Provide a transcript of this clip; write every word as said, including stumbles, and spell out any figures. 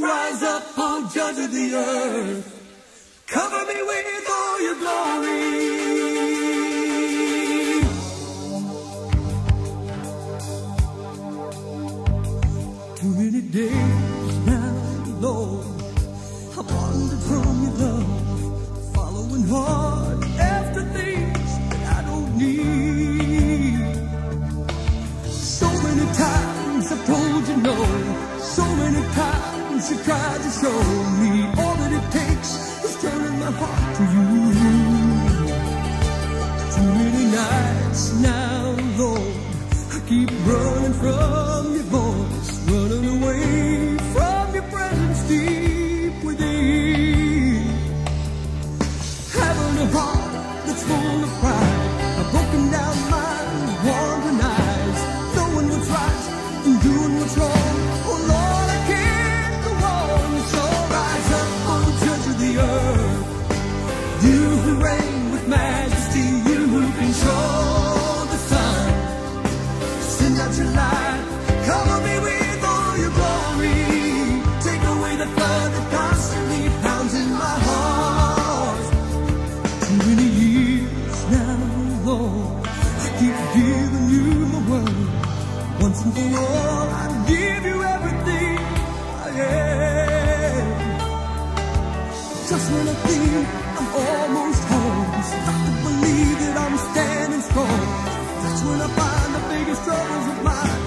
rise up, oh Judge of the earth. Cover me with all your glory. Too many days now, Lord, I wandered from your love, following hard after things that I don't need. So many times I've told you no, so many times you tried to show me all that it takes is turning my heart to you. Too many nights now, Lord, I keep running from your voice, running away from your presence deep within. Having a heart that's full of pride, a broken down mind, wandering eyes, knowing what's right and doing what's wrong. Oh Lord, I can't go on. So rise up, oh Judge of the earth. You who reign with majesty, you who control the sun. Send out your light, cover me with all your glory. Take away the flood that constantly pounds in my heart. Too many years now, Lord, I keep giving you my word. Once and for all, I give you everything I am. Just when I think I'm almost home, start to believe that I'm standing strong. That's when I find the biggest troubles of mine